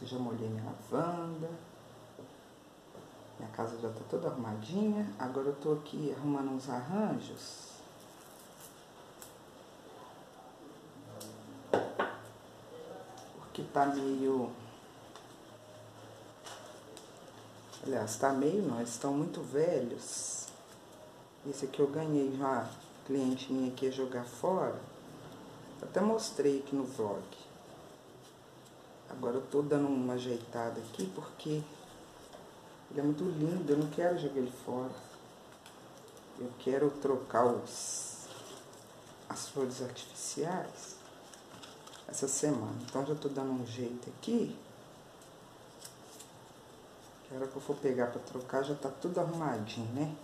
Já molhei minha lavanda. Minha casa já tá toda arrumadinha. Agora eu tô aqui arrumando uns arranjos. Porque tá meio... Aliás, tá meio não, eles estão muito velhos. Esse aqui eu ganhei já, cliente minha aqui ia jogar fora. Até mostrei aqui no vlog. Agora eu tô dando uma ajeitada aqui porque ele é muito lindo, eu não quero jogar ele fora. Eu quero trocar as flores artificiais essa semana. Então já tô dando um jeito aqui. Que a hora que eu for pegar pra trocar já tá tudo arrumadinho, né?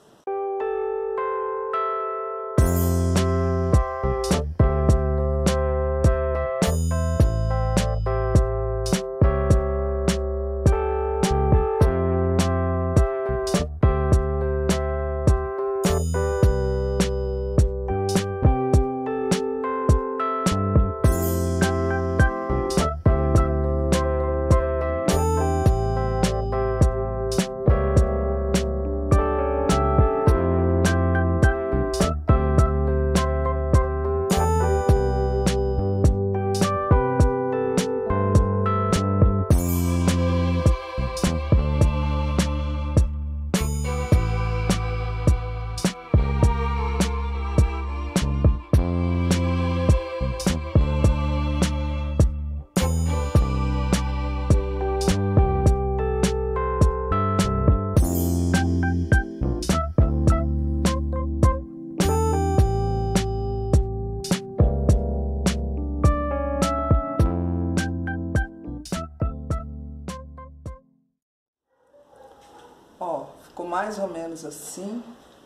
Ó, ficou mais ou menos assim.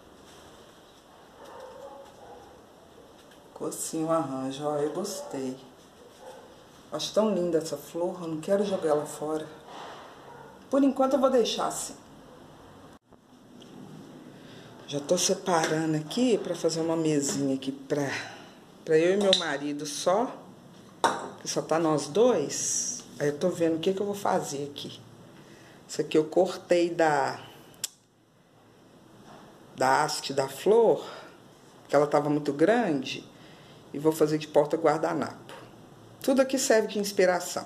Ficou assim o arranjo, ó, eu gostei. Acho tão linda essa flor, eu não quero jogar ela fora. Por enquanto eu vou deixar assim. Já tô separando aqui pra fazer uma mesinha aqui pra eu e meu marido só. Que só tá nós dois. Aí eu tô vendo o que eu vou fazer aqui. Isso aqui eu cortei da haste da flor, que ela tava muito grande, e vou fazer de porta guardanapo. Tudo aqui serve de inspiração.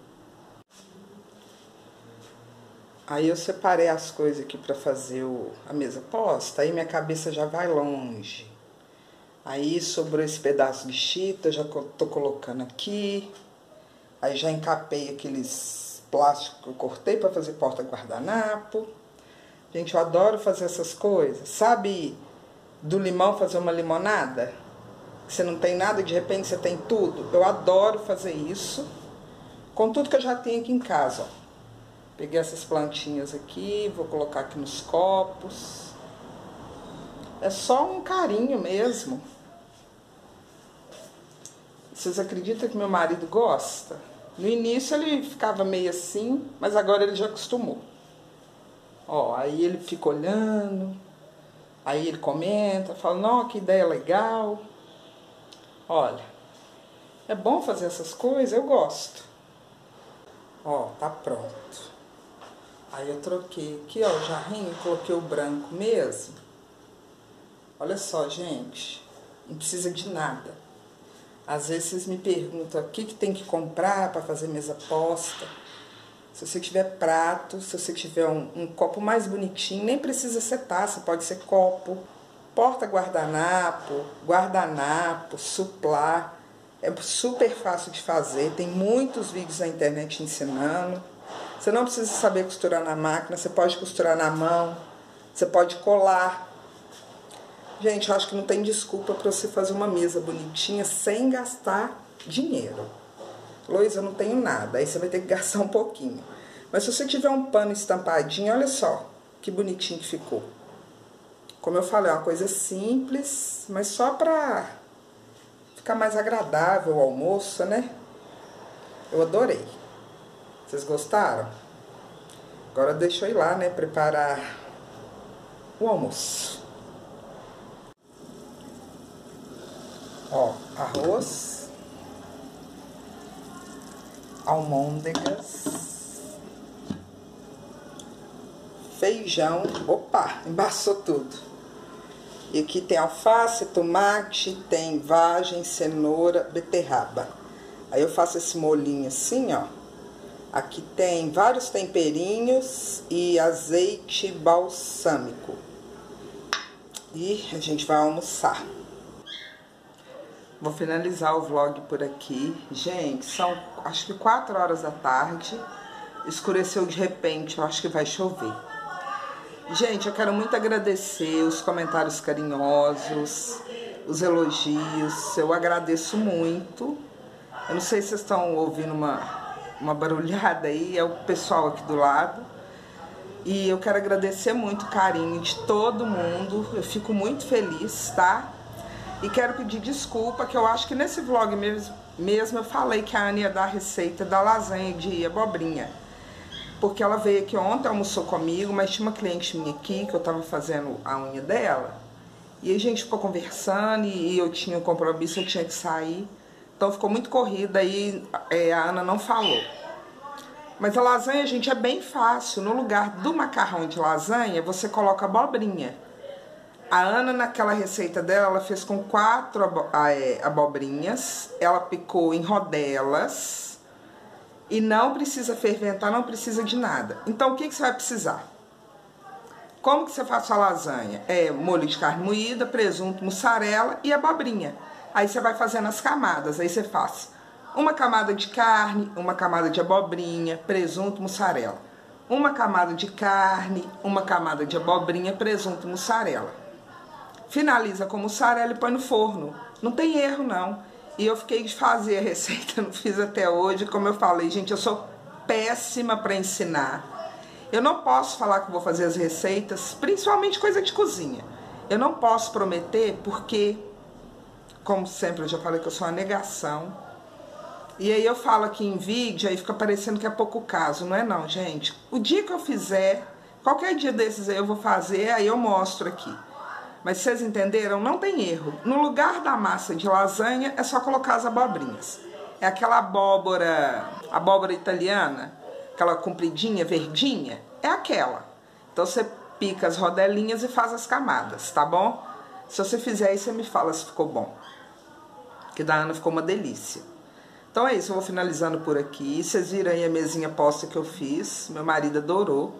Aí eu separei as coisas aqui pra fazer a mesa posta, aí minha cabeça já vai longe. Aí sobrou esse pedaço de chita, já tô colocando aqui. Aí já encapei aqueles plásticos que eu cortei pra fazer porta guardanapo. Gente, eu adoro fazer essas coisas. Sabe do limão fazer uma limonada? Você não tem nada e de repente você tem tudo. Eu adoro fazer isso. Com tudo que eu já tenho aqui em casa, ó. Peguei essas plantinhas aqui, vou colocar aqui nos copos. É só um carinho mesmo. Vocês acreditam que meu marido gosta? No início ele ficava meio assim, mas agora ele já acostumou. Ó, aí ele fica olhando, aí ele comenta, fala, não, que ideia legal. Olha, é bom fazer essas coisas, eu gosto. Ó, tá pronto. Aí eu troquei aqui, ó, o jarrinho, coloquei o branco mesmo. Olha só, gente, não precisa de nada. Às vezes vocês me perguntam o que tem que comprar para fazer mesa posta. Se você tiver prato, se você tiver um copo mais bonitinho, nem precisa ser taça, pode ser copo, porta guardanapo, suplá. É super fácil de fazer, tem muitos vídeos na internet ensinando. Você não precisa saber costurar na máquina, você pode costurar na mão, você pode colar. Gente, eu acho que não tem desculpa para você fazer uma mesa bonitinha sem gastar dinheiro. Luiz, eu não tenho nada, aí você vai ter que gastar um pouquinho. Mas se você tiver um pano estampadinho, olha só que bonitinho que ficou. Como eu falei, é uma coisa simples, mas só pra ficar mais agradável o almoço, né? Eu adorei. Vocês gostaram? Agora deixa eu ir lá, né, preparar o almoço. Ó, arroz. almôndegas, feijão, opa, embaçou tudo. E aqui tem alface, tomate, tem vagem, cenoura, beterraba. Aí eu faço esse molhinho assim, ó. Aqui tem vários temperinhos e azeite balsâmico. E a gente vai almoçar. Vou finalizar o vlog por aqui. Gente, são acho que 4 horas da tarde. Escureceu de repente, eu acho que vai chover. Gente, eu quero muito agradecer os comentários carinhosos, os elogios. Eu agradeço muito. Eu não sei se vocês estão ouvindo uma barulhada aí, é o pessoal aqui do lado. E eu quero agradecer muito o carinho de todo mundo. Eu fico muito feliz, tá? E quero pedir desculpa, que eu acho que nesse vlog mesmo eu falei que a Ana ia dar a receita da lasanha de abobrinha. Porque ela veio aqui ontem, almoçou comigo, mas tinha uma cliente minha aqui, que eu tava fazendo a unha dela. E a gente ficou conversando e eu tinha um compromisso, eu tinha que sair. Então ficou muito corrida e a Ana não falou. Mas a lasanha, gente, é bem fácil. No lugar do macarrão de lasanha, você coloca abobrinha. A Ana, naquela receita dela, ela fez com 4 abobrinhas. Ela picou em rodelas. E não precisa ferventar, não precisa de nada. Então, o que você vai precisar? Como que você faz sua lasanha? É molho de carne moída, presunto, mussarela e abobrinha. Aí você vai fazendo as camadas. Aí você faz uma camada de carne, uma camada de abobrinha, presunto, mussarela. Uma camada de carne, uma camada de abobrinha, presunto, mussarela. Finaliza com mussarela e põe no forno. Não tem erro, não. E eu fiquei de fazer a receita, não fiz até hoje. Como eu falei, gente, eu sou péssima para ensinar. Eu não posso falar que vou fazer as receitas, principalmente coisa de cozinha. Eu não posso prometer porque, como sempre, eu já falei que eu sou uma negação. E aí eu falo aqui em vídeo, aí fica parecendo que é pouco caso. Não é não, gente. O dia que eu fizer, qualquer dia desses aí eu vou fazer, aí eu mostro aqui. Mas vocês entenderam? Não tem erro. No lugar da massa de lasanha, é só colocar as abobrinhas. É aquela abóbora italiana, aquela compridinha, verdinha, é aquela. Então você pica as rodelinhas e faz as camadas, tá bom? Se você fizer aí, você me fala se ficou bom. Que da Ana ficou uma delícia. Então é isso, eu vou finalizando por aqui. Vocês viram aí a mesinha posta que eu fiz. Meu marido adorou.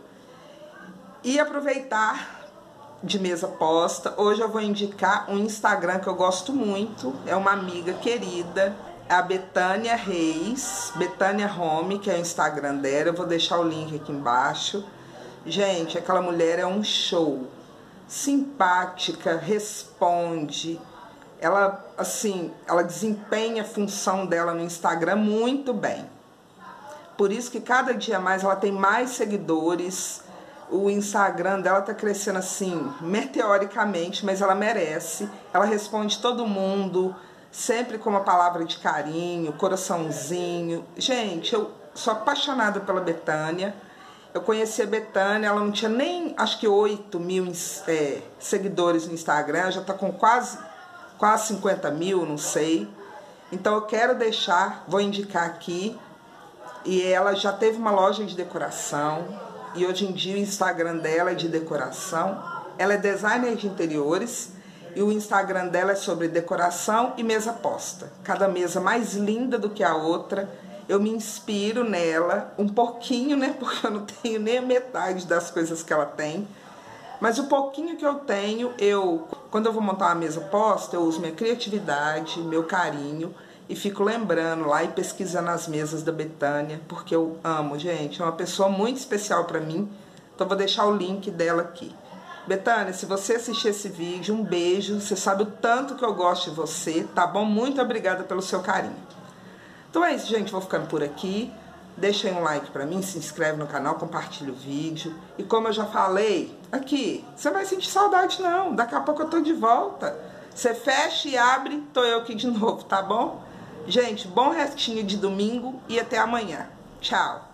E aproveitar de mesa posta, hoje eu vou indicar um Instagram que eu gosto muito, é uma amiga querida, a Betânia Reis, Betânia Home, que é o Instagram dela, eu vou deixar o link aqui embaixo. Gente, aquela mulher é um show, simpática, responde, ela, assim, ela desempenha a função dela no Instagram muito bem. Por isso que cada dia mais ela tem mais seguidores. O Instagram dela tá crescendo assim, meteoricamente, mas ela merece. Ela responde todo mundo, sempre com uma palavra de carinho, coraçãozinho. Gente, eu sou apaixonada pela Betânia. Eu conheci a Betânia, ela não tinha nem, acho que 8 mil seguidores no Instagram, já tá com quase 50 mil, não sei. Então eu quero deixar, vou indicar aqui. E ela já teve uma loja de decoração. E hoje em dia o Instagram dela é de decoração. Ela é designer de interiores. E o Instagram dela é sobre decoração e mesa posta. Cada mesa mais linda do que a outra. Eu me inspiro nela um pouquinho, né? Porque eu não tenho nem a metade das coisas que ela tem. Mas o pouquinho que eu tenho, quando eu vou montar uma mesa posta, eu uso minha criatividade, meu carinho. E fico lembrando lá e pesquisando as mesas da Betânia, porque eu amo, gente. É uma pessoa muito especial pra mim. Então vou deixar o link dela aqui. Betânia, se você assistir esse vídeo, um beijo. Você sabe o tanto que eu gosto de você, tá bom? Muito obrigada pelo seu carinho. Então é isso, gente. Vou ficando por aqui. Deixa aí um like pra mim, se inscreve no canal, compartilha o vídeo. E como eu já falei, aqui, você não vai sentir saudade não. Daqui a pouco eu tô de volta. Você fecha e abre, tô eu aqui de novo, tá bom? Gente, bom restinho de domingo e até amanhã. Tchau!